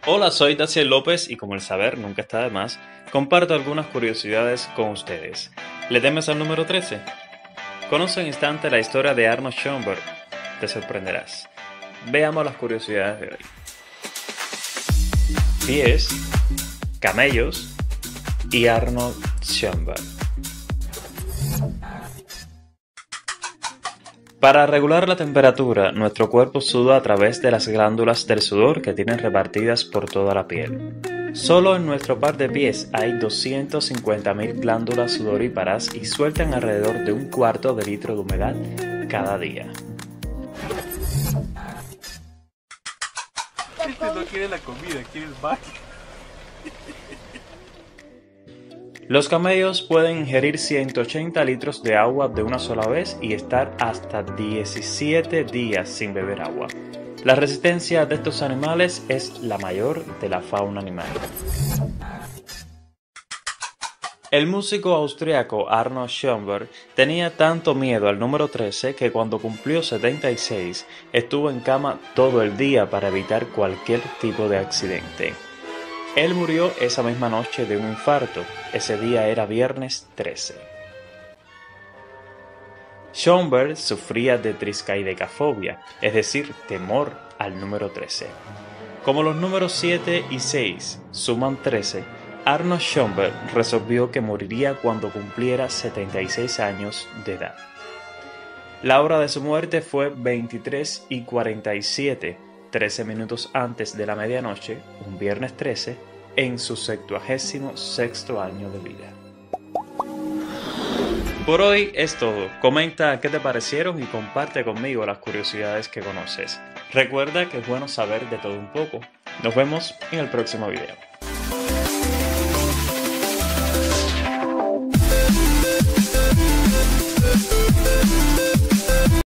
Hola, soy Daciel López y como el saber nunca está de más, comparto algunas curiosidades con ustedes. ¿Le temes al número 13? Conoce en instante la historia de Arnold Schoenberg. Te sorprenderás. Veamos las curiosidades de hoy. Pies, camellos y Arnold Schoenberg. Para regular la temperatura, nuestro cuerpo suda a través de las glándulas del sudor que tienen repartidas por toda la piel. Solo en nuestro par de pies hay 250.000 glándulas sudoríparas y sueltan alrededor de un cuarto de litro de humedad cada día. Este no quiere la comida, quiere el baño. Los camellos pueden ingerir 180 litros de agua de una sola vez y estar hasta 17 días sin beber agua. La resistencia de estos animales es la mayor de la fauna animal. El músico austriaco Arnold Schoenberg tenía tanto miedo al número 13 que cuando cumplió 76 estuvo en cama todo el día para evitar cualquier tipo de accidente. Él murió esa misma noche de un infarto. Ese día era viernes 13. Schoenberg sufría de triskaidekafobia, es decir, temor al número 13. Como los números 7 y 6 suman 13, Arnold Schoenberg resolvió que moriría cuando cumpliera 76 años de edad. La hora de su muerte fue 23:47, 13 minutos antes de la medianoche, un viernes 13, en su 76º año de vida. Por hoy es todo. Comenta qué te parecieron y comparte conmigo las curiosidades que conoces. Recuerda que es bueno saber de todo un poco. Nos vemos en el próximo video.